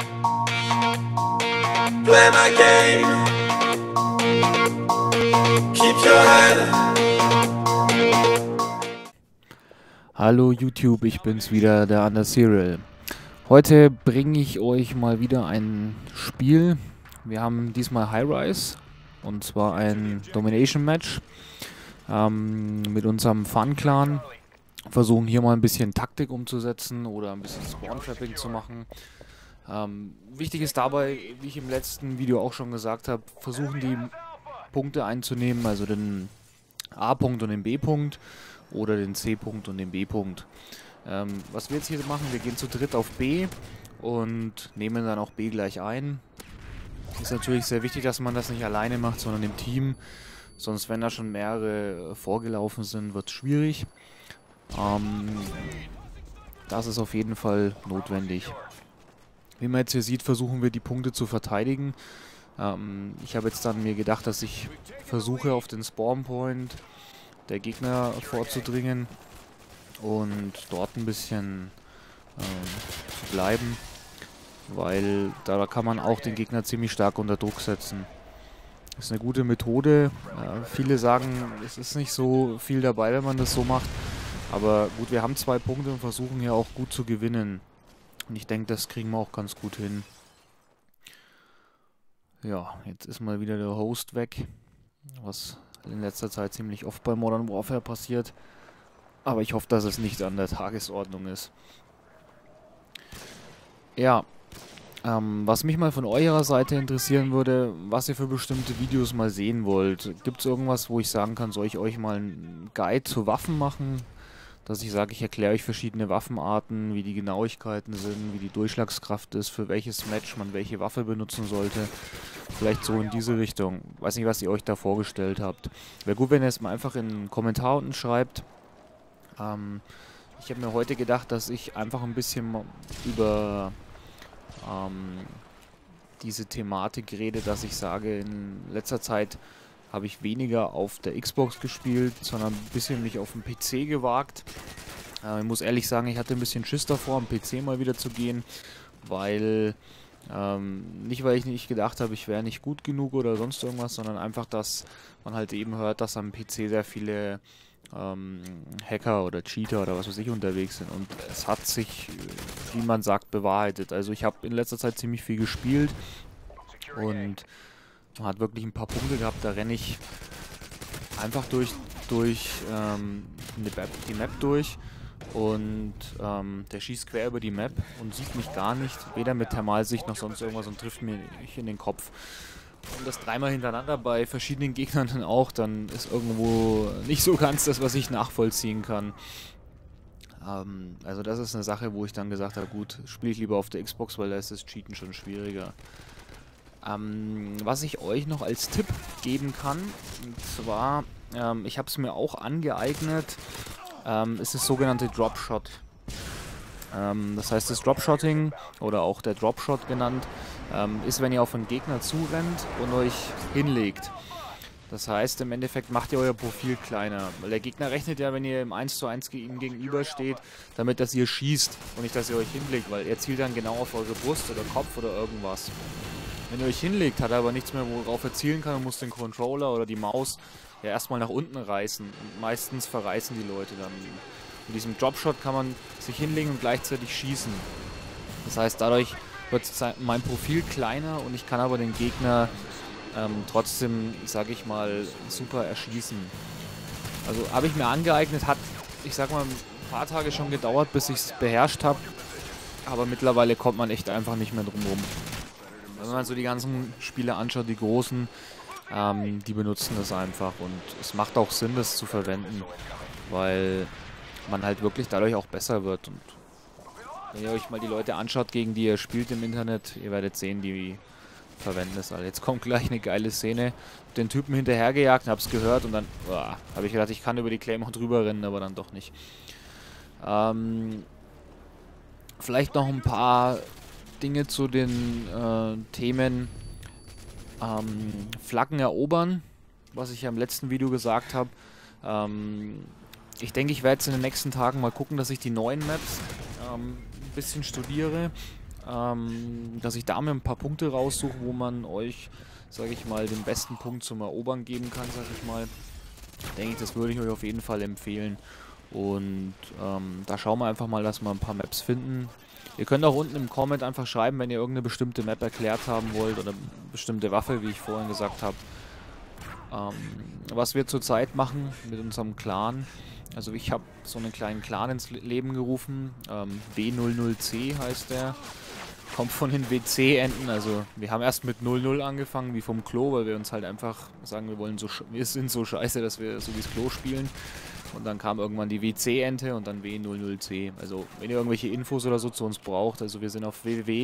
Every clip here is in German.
Play my game. Keep your head. Hallo YouTube, ich bin's wieder, der Underserial. Heute bringe ich euch mal wieder ein Spiel. Wir haben diesmal High Rise und zwar ein Domination Match mit unserem Fun-Clan. Versuchen hier mal ein bisschen Taktik umzusetzen oder ein bisschen Spawn-Trapping zu machen. Wichtig ist dabei, wie ich im letzten Video auch schon gesagt habe, versuchen die Punkte einzunehmen, also den A-Punkt und den B-Punkt oder den C-Punkt und den B-Punkt. Was wir jetzt hier machen, wir gehen zu dritt auf B und nehmen dann auch B gleich ein. Ist natürlich sehr wichtig, dass man das nicht alleine macht, sondern im Team. Sonst, wenn da schon mehrere vorgelaufen sind, wird es schwierig. Das ist auf jeden Fall notwendig. Wie man jetzt hier sieht, versuchen wir die Punkte zu verteidigen. Ich habe jetzt dann mir gedacht, dass ich versuche, auf den Spawn Point der Gegner vorzudringen und dort ein bisschen zu bleiben, weil da kann man auch den Gegner ziemlich stark unter Druck setzen. Das ist eine gute Methode. Viele sagen, es ist nicht so viel dabei, wenn man das so macht. Aber gut, wir haben 2 Punkte und versuchen hier auch gut zu gewinnen. Und ich denke, das kriegen wir auch ganz gut hin. Ja, jetzt ist mal wieder der Host weg, was in letzter Zeit ziemlich oft bei Modern Warfare passiert. Aber ich hoffe, dass es nicht an der Tagesordnung ist. Ja, was mich mal von eurer Seite interessieren würde, was ihr für bestimmte Videos mal sehen wollt. Gibt es irgendwas, wo ich sagen kann, soll ich euch mal einen Guide zu Waffen machen? Dass ich sage, ich erkläre euch verschiedene Waffenarten, wie die Genauigkeiten sind, wie die Durchschlagskraft ist, für welches Match man welche Waffe benutzen sollte. Vielleicht so in diese Richtung. Weiß nicht, was ihr euch da vorgestellt habt. Wäre gut, wenn ihr es mal einfach in einen Kommentar unten schreibt. Ich habe mir heute gedacht, dass ich einfach ein bisschen über diese Thematik rede, dass ich sage, in letzter Zeit habe ich weniger auf der Xbox gespielt, sondern ein bisschen mich auf den PC gewagt. Ich muss ehrlich sagen, ich hatte ein bisschen Schiss davor, am PC mal wieder zu gehen, weil nicht, weil ich nicht gedacht habe, ich wäre nicht gut genug oder sonst irgendwas, sondern einfach, dass man halt eben hört, dass am PC sehr viele Hacker oder Cheater oder was weiß ich unterwegs sind. Und es hat sich, wie man sagt, bewahrheitet. Also ich habe in letzter Zeit ziemlich viel gespielt und man hat wirklich ein paar Punkte gehabt, da renne ich einfach durch die Map durch und der schießt quer über die Map und sieht mich gar nicht, weder mit Thermalsicht noch sonst irgendwas und trifft mir nicht in den Kopf. Und das 3-mal hintereinander bei verschiedenen Gegnern dann auch, dann ist irgendwo nicht so ganz das, was ich nachvollziehen kann. Also das ist eine Sache, wo ich dann gesagt habe, gut, spiele ich lieber auf der Xbox, weil da ist das Cheaten schon schwieriger. Was ich euch noch als Tipp geben kann, und zwar, ich habe es mir auch angeeignet, ist das sogenannte Dropshot. Das heißt, das Dropshotting, oder auch der Dropshot genannt, ist, wenn ihr auf einen Gegner zurennt und euch hinlegt. Das heißt, im Endeffekt macht ihr euer Profil kleiner, weil der Gegner rechnet ja, wenn ihr im 1:1 ihm gegenübersteht, damit, dass ihr schießt und nicht, dass ihr euch hinlegt, weil er zielt dann genau auf eure Brust oder Kopf oder irgendwas. Wenn ihr euch hinlegt, hat er aber nichts mehr, worauf er zielen kann und muss den Controller oder die Maus ja erstmal nach unten reißen. Und meistens verreißen die Leute dann. Mit diesem Dropshot kann man sich hinlegen und gleichzeitig schießen. Das heißt, dadurch wird mein Profil kleiner und ich kann aber den Gegner trotzdem, sage ich mal, super erschießen. Also habe ich mir angeeignet, hat, ich sag mal, ein paar Tage schon gedauert, bis ich es beherrscht habe. Aber mittlerweile kommt man echt einfach nicht mehr drum rum. Wenn man so die ganzen Spiele anschaut, die großen, die benutzen das einfach und es macht auch Sinn, das zu verwenden, weil man halt wirklich dadurch auch besser wird. Und wenn ihr euch mal die Leute anschaut, gegen die ihr spielt im Internet, ihr werdet sehen, die verwenden das alle. Jetzt kommt gleich eine geile Szene, den Typen hinterhergejagt, hab's gehört und dann habe ich gedacht, ich kann über die Claymore drüber rennen, aber dann doch nicht. Vielleicht noch ein paar Dinge zu den Themen Flaggen erobern, was ich ja im letzten Video gesagt habe. Ich denke, ich werde jetzt in den nächsten Tagen mal gucken, dass ich die neuen Maps ein bisschen studiere dass ich da mir ein paar Punkte raussuche, wo man euch, sage ich mal, den besten Punkt zum Erobern geben kann, sage ich mal. Denke ich, das würde ich euch auf jeden Fall empfehlen. Und da schauen wir einfach mal, dass wir ein paar Maps finden. Ihr könnt auch unten im Comment einfach schreiben, wenn ihr irgendeine bestimmte Map erklärt haben wollt oder eine bestimmte Waffe, wie ich vorhin gesagt habe. Was wir zurzeit machen mit unserem Clan. Also ich habe so einen kleinen Clan ins Leben gerufen. W00C heißt der. Kommt von den WC-Enden. Also wir haben erst mit 00 angefangen, wie vom Klo, weil wir uns halt einfach sagen, wir sind so scheiße, dass wir so wie das Klo spielen. Und dann kam irgendwann die WC-Ente und dann W00C. Also wenn ihr irgendwelche Infos oder so zu uns braucht, also wir sind auf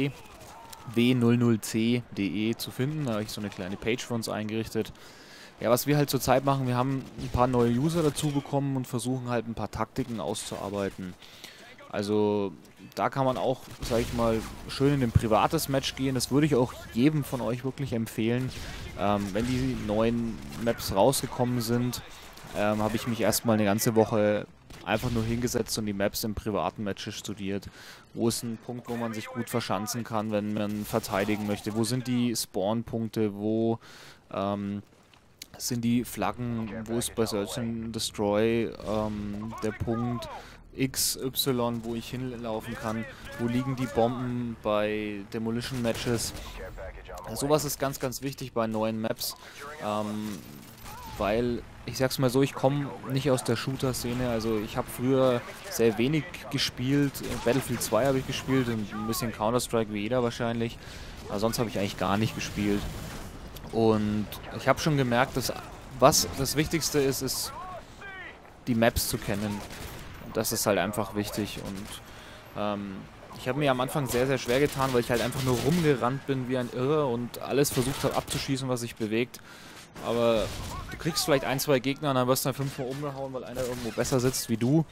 www.w00c.de zu finden. Da habe ich so eine kleine Page für uns eingerichtet. Ja, was wir halt zurzeit machen, wir haben ein paar neue User dazu bekommen und versuchen halt ein paar Taktiken auszuarbeiten. Also da kann man auch, sag ich mal, schön in ein privates Match gehen. Das würde ich auch jedem von euch wirklich empfehlen. Wenn die neuen Maps rausgekommen sind, habe ich mich erstmal eine ganze Woche einfach nur hingesetzt und die Maps im privaten Matches studiert. Wo ist ein Punkt, wo man sich gut verschanzen kann, wenn man verteidigen möchte? Wo sind die Spawn-Punkte? Wo sind die Flaggen? Wo ist bei Search and Destroy der Punkt XY, wo ich hinlaufen kann? Wo liegen die Bomben bei Demolition Matches? Sowas ist ganz, ganz wichtig bei neuen Maps, weil, ich sag's mal so, ich komme nicht aus der Shooter-Szene, also ich habe früher sehr wenig gespielt, Battlefield 2 habe ich gespielt und ein bisschen Counter-Strike wie jeder wahrscheinlich, aber sonst habe ich eigentlich gar nicht gespielt. Und ich habe schon gemerkt, dass was das Wichtigste ist, ist die Maps zu kennen. Und das ist halt einfach wichtig. Und ich habe mir am Anfang sehr, sehr schwer getan, weil ich halt einfach nur rumgerannt bin wie ein Irrer und alles versucht habe abzuschießen, was sich bewegt. Aber du kriegst vielleicht ein, zwei Gegner und dann wirst du halt 5-mal umgehauen, weil einer irgendwo besser sitzt wie du.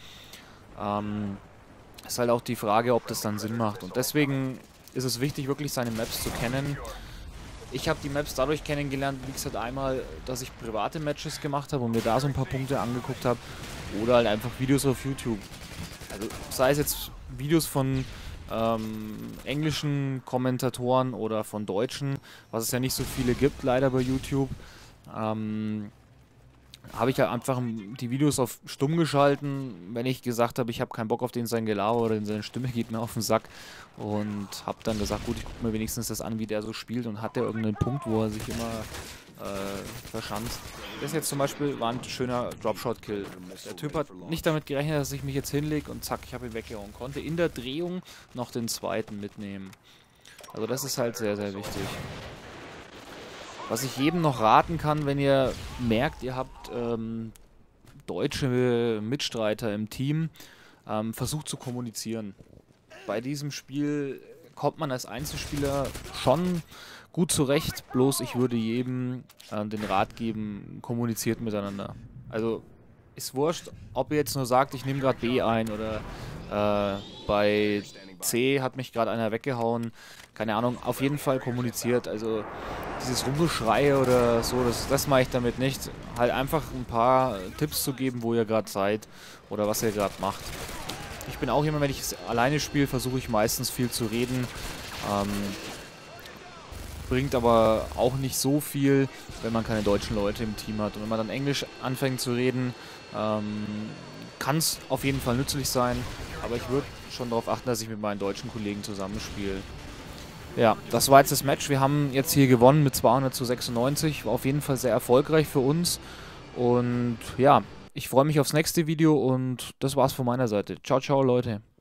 Ist halt auch die Frage, ob das dann Sinn macht. Und deswegen ist es wichtig, wirklich seine Maps zu kennen. Ich habe die Maps dadurch kennengelernt, wie gesagt, einmal, dass ich private Matches gemacht habe und mir da so ein paar Punkte angeguckt habe. Oder halt einfach Videos auf YouTube. Also sei es jetzt Videos von englischen Kommentatoren oder von deutschen, was es ja nicht so viele gibt, leider bei YouTube. Habe ich ja einfach die Videos auf stumm geschalten, wenn ich gesagt habe, ich habe keinen Bock auf den sein Gelaber oder seine Stimme geht mir auf den Sack, und habe dann gesagt, gut, ich gucke mir wenigstens das an, wie der so spielt, und hat der irgendeinen Punkt, wo er sich immer verschanzt. Das jetzt zum Beispiel war ein schöner Dropshot-Kill. Der Typ hat nicht damit gerechnet, dass ich mich jetzt hinlege und zack, ich habe ihn weggehauen. Konnte in der Drehung noch den zweiten mitnehmen. Also das ist halt sehr, sehr wichtig. Was ich jedem noch raten kann, wenn ihr merkt, ihr habt deutsche Mitstreiter im Team, versucht zu kommunizieren. Bei diesem Spiel kommt man als Einzelspieler schon gut zurecht, bloß ich würde jedem den Rat geben, kommuniziert miteinander. Also ist wurscht, ob ihr jetzt nur sagt, ich nehme gerade B ein oder bei C hat mich gerade einer weggehauen. Keine Ahnung, auf jeden Fall kommuniziert. Also dieses Rumgeschreie oder so, das mache ich damit nicht. Halt einfach ein paar Tipps zu geben, wo ihr gerade seid oder was ihr gerade macht. Ich bin auch immer, wenn ich es alleine spiele, versuche ich meistens viel zu reden. Bringt aber auch nicht so viel, wenn man keine deutschen Leute im Team hat. Und wenn man dann Englisch anfängt zu reden, kann es auf jeden Fall nützlich sein. Aber ich würde schon darauf achten, dass ich mit meinen deutschen Kollegen zusammenspiele. Ja, das war jetzt das Match. Wir haben jetzt hier gewonnen mit 200:96. War auf jeden Fall sehr erfolgreich für uns. Und ja, ich freue mich aufs nächste Video und das war's von meiner Seite. Ciao, ciao, Leute.